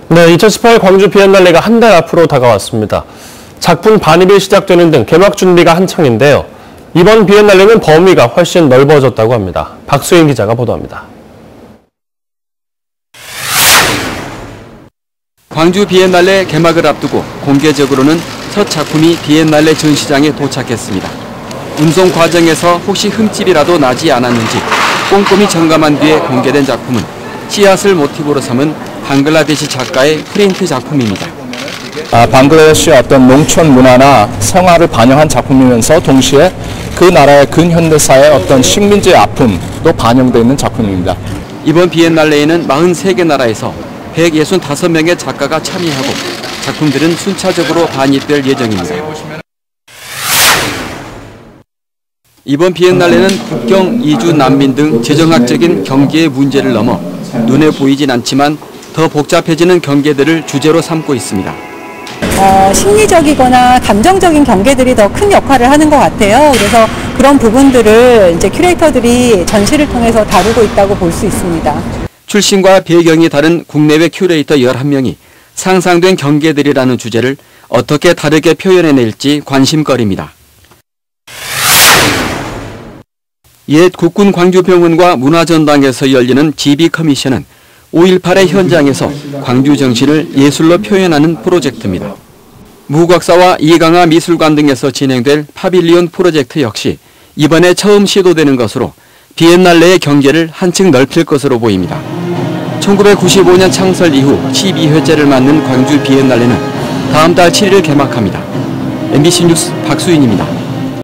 네, 2018 광주 비엔날레가 한 달 앞으로 다가왔습니다. 작품 반입이 시작되는 등 개막 준비가 한창인데요. 이번 비엔날레는 범위가 훨씬 넓어졌다고 합니다. 박수인 기자가 보도합니다. 광주 비엔날레 개막을 앞두고 공개적으로는 첫 작품이 비엔날레 전시장에 도착했습니다. 운송 과정에서 혹시 흠집이라도 나지 않았는지 꼼꼼히 점검한 뒤에 공개된 작품은 씨앗을 모티브로 삼은 방글라데시 작가의 프린트 작품입니다. 방글라데시의 어떤 농촌 문화나 생활을 반영한 작품이면서 동시에 그 나라의 근현대사의 어떤 식민지의 아픔도 반영되어 있는 작품입니다. 이번 비엔날레에는 43개 나라에서 165명의 작가가 참여하고 작품들은 순차적으로 반입될 예정입니다. 이번 비엔날레는 국경, 이주, 난민 등 재정학적인 경계의 문제를 넘어 눈에 보이진 않지만 더 복잡해지는 경계들을 주제로 삼고 있습니다. 심리적이거나 감정적인 경계들이 더 큰 역할을 하는 것 같아요. 그래서 그런 부분들을 이제 큐레이터들이 전시를 통해서 다루고 있다고 볼 수 있습니다. 출신과 배경이 다른 국내외 큐레이터 11명이 상상된 경계들이라는 주제를 어떻게 다르게 표현해낼지 관심거리입니다. 옛 국군 광주병원과 문화전당에서 열리는 GB 커미션은 5.18의 현장에서 광주 정신을 예술로 표현하는 프로젝트입니다. 무곽사와 이강화 미술관 등에서 진행될 파빌리온 프로젝트 역시 이번에 처음 시도되는 것으로 비엔날레의 경계를 한층 넓힐 것으로 보입니다. 1995년 창설 이후 12회째를 맞는 광주 비엔날레는 다음 달 7일 개막합니다. MBC 뉴스 박수인입니다.